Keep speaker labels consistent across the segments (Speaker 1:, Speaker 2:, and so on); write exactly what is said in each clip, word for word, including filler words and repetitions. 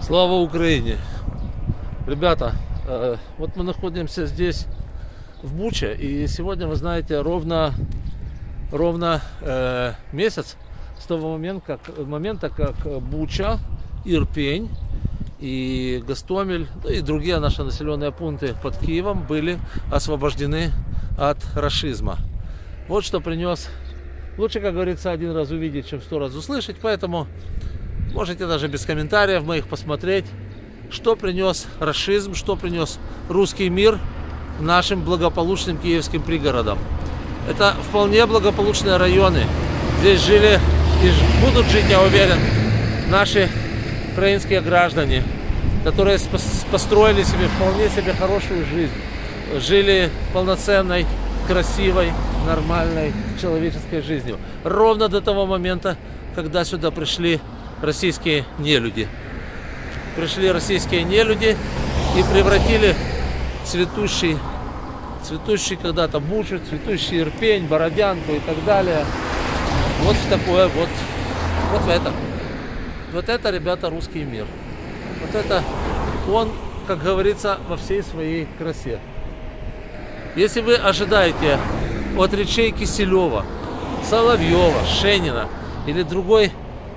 Speaker 1: Слава Украине! Ребята, вот мы находимся здесь в Буче, и сегодня, вы знаете, ровно, ровно э, месяц с того момента как, момента, как Буча, Ирпень и Гостомель, ну и другие наши населенные пункты под Киевом были освобождены от рашизма. Вот что принес. Лучше, как говорится, один раз увидеть, чем сто раз услышать, поэтому можете даже без комментариев моих посмотреть, что принес рашизм, что принес русский мир нашим благополучным киевским пригородам. Это вполне благополучные районы. Здесь жили и будут жить, я уверен, наши украинские граждане, которые построили себе вполне себе хорошую жизнь. Жили полноценной, красивой, нормальной человеческой жизнью. Ровно до того момента, когда сюда пришли российские нелюди. Пришли российские нелюди и превратили цветущий, цветущий когда-то Бучу, цветущий Ирпень, Бородянку и так далее вот в такое вот, вот в это. Вот это, ребята, русский мир. Вот это он, как говорится, во всей своей красе. Если вы ожидаете от речей Киселева, Соловьева, Шенина или другой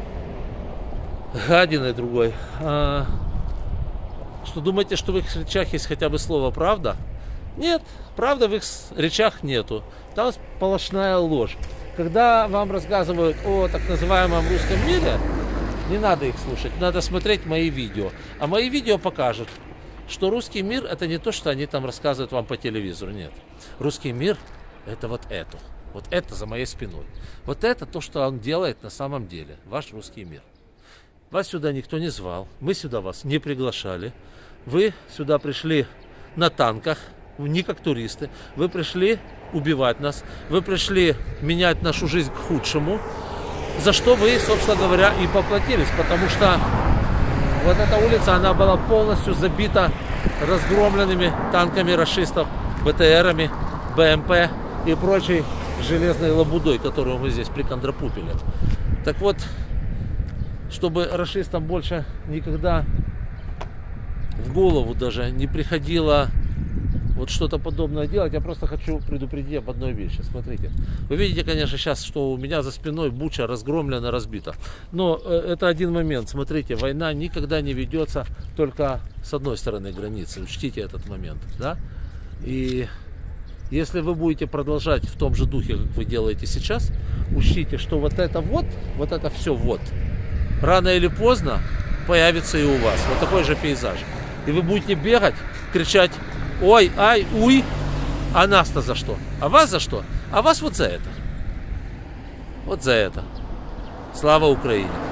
Speaker 1: гадины другой, а, что думаете, что в их речах есть хотя бы слово «правда»? Нет, правды в их речах нету. Там сплошная ложь. Когда вам рассказывают о так называемом русском мире, не надо их слушать, надо смотреть мои видео. А мои видео покажут, что русский мир — это не то, что они там рассказывают вам по телевизору. Нет. Русский мир — это вот это. Вот это за моей спиной. Вот это то, что он делает на самом деле. Ваш русский мир. Вас сюда никто не звал. Мы сюда вас не приглашали. Вы сюда пришли на танках, не как туристы. Вы пришли убивать нас. Вы пришли менять нашу жизнь к худшему. За что вы, собственно говоря, и поплатились. Потому что вот эта улица, она была полностью забита разгромленными танками рашистов, БТРами, БМП и прочей железной лабудой, которую мы здесь прикондрапупили. Так вот, чтобы рашистам больше никогда в голову даже не приходило вот что-то подобное делать, я просто хочу предупредить об одной вещи. Смотрите, вы видите, конечно, сейчас, что у меня за спиной Буча разгромлена, разбита. Но это один момент. Смотрите, война никогда не ведется только с одной стороны границы. Учтите этот момент, да? И если вы будете продолжать в том же духе, как вы делаете сейчас, учтите, что вот это вот, вот это все вот, рано или поздно появится и у вас. Вот такой же пейзаж. И вы будете бегать, кричать: ой, ай, уй, а нас-то за что? А вас за что? А вас вот за это. Вот за это. Слава Украине!